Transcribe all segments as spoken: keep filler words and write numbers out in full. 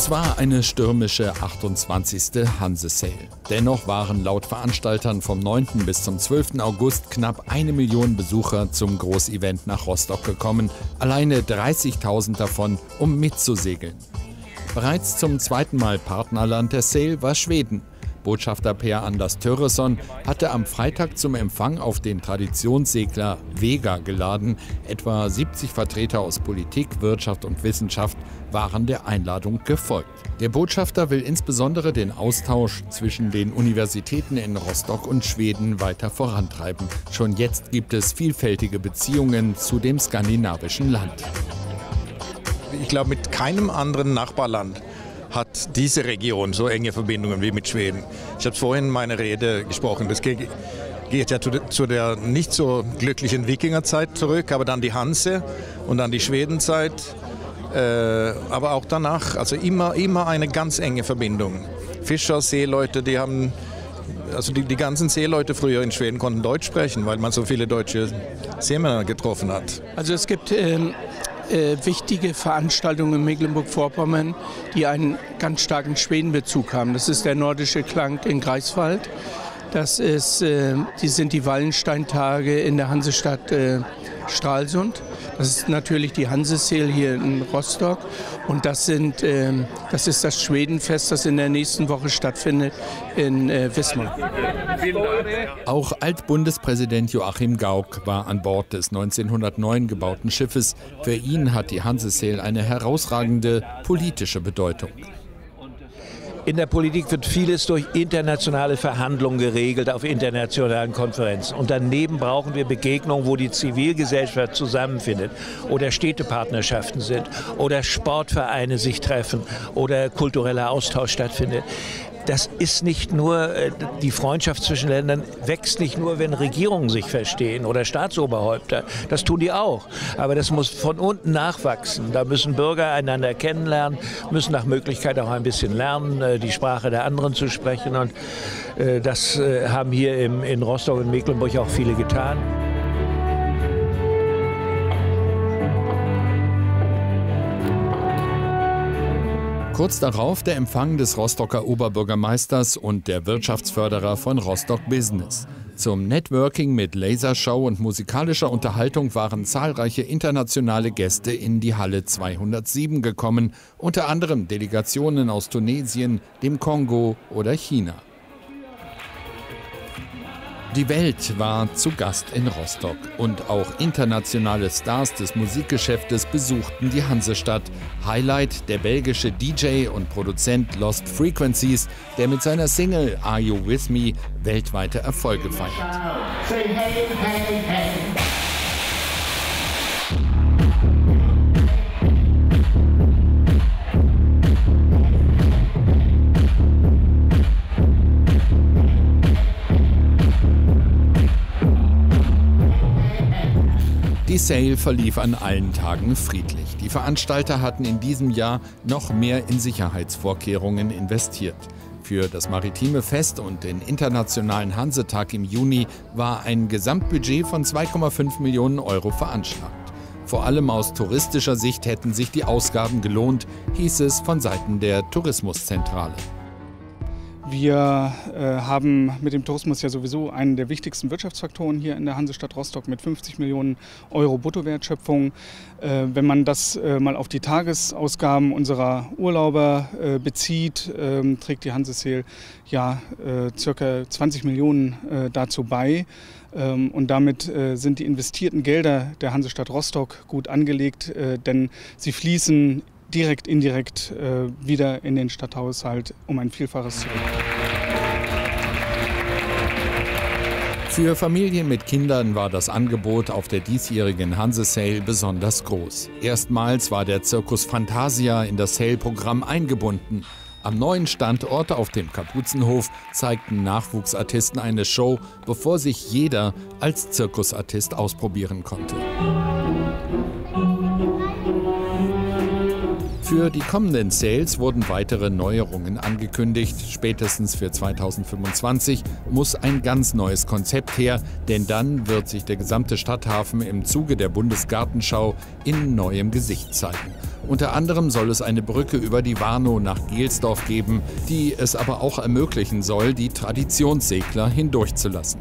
Es war eine stürmische achtundzwanzigste Hanse-Sail. Dennoch waren laut Veranstaltern vom neunten bis zum zwölften August knapp eine Million Besucher zum Großevent nach Rostock gekommen, alleine dreißigtausend davon, um mitzusegeln. Bereits zum zweiten Mal Partnerland der Sail war Schweden. Botschafter Per Anders Töresson hatte am Freitag zum Empfang auf den Traditionssegler Vega geladen. Etwa siebzig Vertreter aus Politik, Wirtschaft und Wissenschaft waren der Einladung gefolgt. Der Botschafter will insbesondere den Austausch zwischen den Universitäten in Rostock und Schweden weiter vorantreiben. Schon jetzt gibt es vielfältige Beziehungen zu dem skandinavischen Land. Ich glaube, mit keinem anderen Nachbarland hat diese Region so enge Verbindungen wie mit Schweden. Ich habe vorhin in meiner Rede gesprochen, das geht, geht ja zu, de, zu der nicht so glücklichen Wikingerzeit zurück, aber dann die Hanse und dann die Schwedenzeit, äh, aber auch danach, also immer, immer eine ganz enge Verbindung. Fischer, Seeleute, die haben, also die, die ganzen Seeleute früher in Schweden konnten Deutsch sprechen, weil man so viele deutsche Seemänner getroffen hat. Also es gibt ähm Äh, wichtige Veranstaltungen in Mecklenburg-Vorpommern, die einen ganz starken Schwedenbezug haben. Das ist der Nordische Klang in Greifswald. Das ist, äh, die sind die Wallensteintage in der Hansestadt äh, Stralsund. Das ist natürlich die Hanse-Sail hier in Rostock. Und das, sind, äh, das ist das Schwedenfest, das in der nächsten Woche stattfindet in äh, Wismar. Auch Altbundespräsident Joachim Gauck war an Bord des neunzehnhundertneun gebauten Schiffes. Für ihn hat die Hanse-Sail eine herausragende politische Bedeutung. In der Politik wird vieles durch internationale Verhandlungen geregelt auf internationalen Konferenzen. Und daneben brauchen wir Begegnungen, wo die Zivilgesellschaft zusammenfindet oder Städtepartnerschaften sind oder Sportvereine sich treffen oder kultureller Austausch stattfindet. Das ist nicht nur, die Freundschaft zwischen Ländern wächst nicht nur, wenn Regierungen sich verstehen oder Staatsoberhäupter. Das tun die auch. Aber das muss von unten nachwachsen. Da müssen Bürger einander kennenlernen, müssen nach Möglichkeit auch ein bisschen lernen, die Sprache der anderen zu sprechen. Und das haben hier in Rostock und Mecklenburg auch viele getan. Kurz darauf der Empfang des Rostocker Oberbürgermeisters und der Wirtschaftsförderer von Rostock Business. Zum Networking mit Lasershow und musikalischer Unterhaltung waren zahlreiche internationale Gäste in die Halle zweihundertsieben gekommen, unter anderem Delegationen aus Tunesien, dem Kongo oder China. Die Welt war zu Gast in Rostock und auch internationale Stars des Musikgeschäftes besuchten die Hansestadt. Highlight der belgische D J und Produzent Lost Frequencies, der mit seiner Single Are You With Me weltweite Erfolge feiert. Say hey, hey, hey. Die Sail verlief an allen Tagen friedlich. Die Veranstalter hatten in diesem Jahr noch mehr in Sicherheitsvorkehrungen investiert. Für das maritime Fest und den internationalen Hansetag im Juni war ein Gesamtbudget von zwei Komma fünf Millionen Euro veranschlagt. Vor allem aus touristischer Sicht hätten sich die Ausgaben gelohnt, hieß es von Seiten der Tourismuszentrale. Wir äh, haben mit dem Tourismus ja sowieso einen der wichtigsten Wirtschaftsfaktoren hier in der Hansestadt Rostock mit fünfzig Millionen Euro Bruttowertschöpfung. Äh, wenn man das äh, mal auf die Tagesausgaben unserer Urlauber äh, bezieht, äh, trägt die Hanse-Sail ja äh, circa zwanzig Millionen äh, dazu bei. Ähm, und damit äh, sind die investierten Gelder der Hansestadt Rostock gut angelegt, äh, denn sie fließen direkt, indirekt äh, wieder in den Stadthaushalt um ein Vielfaches zurück. Für Familien mit Kindern war das Angebot auf der diesjährigen Hanse-Sail besonders groß. Erstmals war der Circus Fantasia in das Sail-Programm eingebunden. Am neuen Standort auf dem Kapuzenhof zeigten Nachwuchsartisten eine Show, bevor sich jeder als Zirkusartist ausprobieren konnte. Für die kommenden Sails wurden weitere Neuerungen angekündigt. Spätestens für zweitausendfünfundzwanzig muss ein ganz neues Konzept her, denn dann wird sich der gesamte Stadthafen im Zuge der Bundesgartenschau in neuem Gesicht zeigen. Unter anderem soll es eine Brücke über die Warnow nach Gelsdorf geben, die es aber auch ermöglichen soll, die Traditionssegler hindurchzulassen.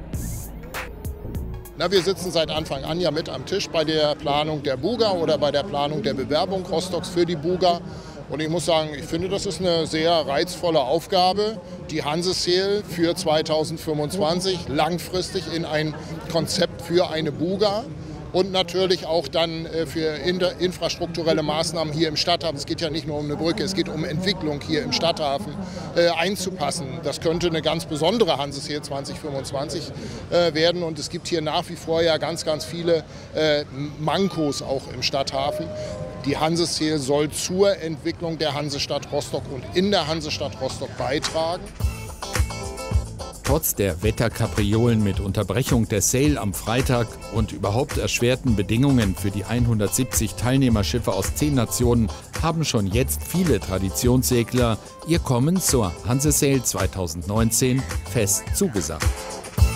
Na, wir sitzen seit Anfang an ja mit am Tisch bei der Planung der Buga oder bei der Planung der Bewerbung Rostocks für die Buga. Und ich muss sagen, ich finde, das ist eine sehr reizvolle Aufgabe, die Hansesail für zweitausendfünfundzwanzig langfristig in ein Konzept für eine Buga und natürlich auch dann für infrastrukturelle Maßnahmen hier im Stadthafen. Es geht ja nicht nur um eine Brücke, es geht um Entwicklung hier im Stadthafen äh, einzupassen. Das könnte eine ganz besondere Hansesail zweitausendfünfundzwanzig äh, werden und es gibt hier nach wie vor ja ganz, ganz viele äh, Mankos auch im Stadthafen. Die Hansesail soll zur Entwicklung der Hansestadt Rostock und in der Hansestadt Rostock beitragen. Trotz der Wetterkapriolen mit Unterbrechung der Sail am Freitag und überhaupt erschwerten Bedingungen für die hundertsiebzig Teilnehmerschiffe aus zehn Nationen haben schon jetzt viele Traditionssegler ihr Kommen zur Hansesail zweitausendneunzehn fest zugesagt.